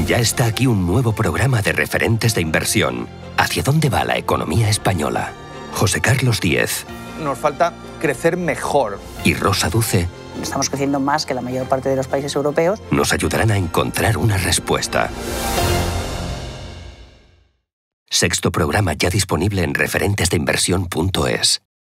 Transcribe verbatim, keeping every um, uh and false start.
Ya está aquí un nuevo programa de referentes de inversión. ¿Hacia dónde va la economía española? José Carlos Díez. Nos falta crecer mejor. Y Rosa Duce. Estamos creciendo más que la mayor parte de los países europeos. Nos ayudarán a encontrar una respuesta. Sexto programa ya disponible en referentes de inversión punto es.